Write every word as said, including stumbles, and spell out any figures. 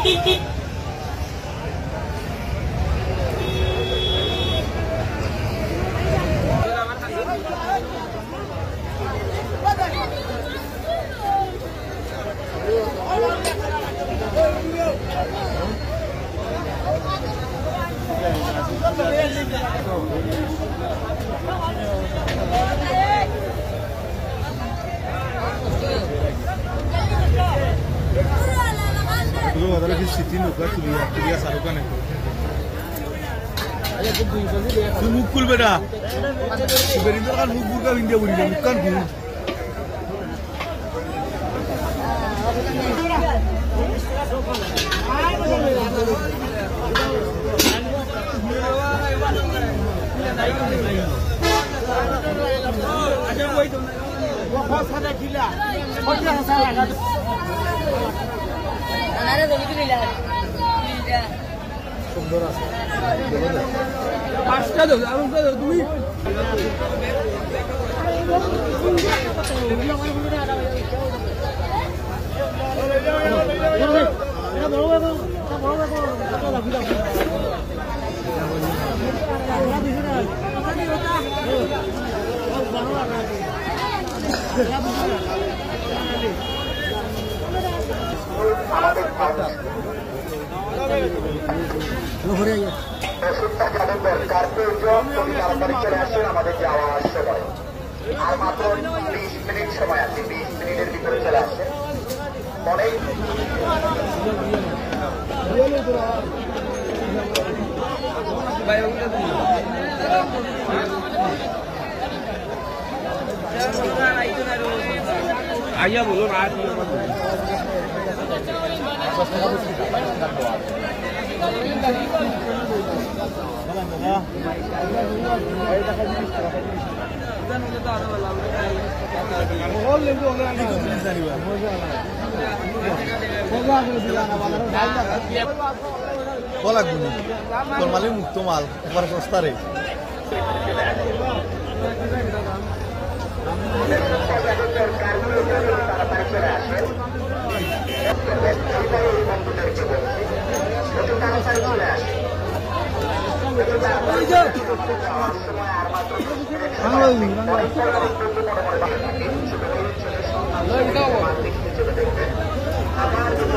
Siti nuka kuliah kuliah sarukan itu. Mukul beda. Sebenarnya kan mukul kan India budi bukan bu. Ada tuh itu bila. Pasta tuh, arung tuh tuh. ওষুধটা যাদের দরকার প্রয়োজন যদি তাড়াতাড়ি চলে আসেন আমাদের যাওয়ার সময় আর মাত্র বিশ মিনিট সময় আছে বিশ মিনিটের ভিতরে চলে আসেন অনেক আইয়া বলুন আর Pola guni, normalnya mukto mal, para sostare. আমার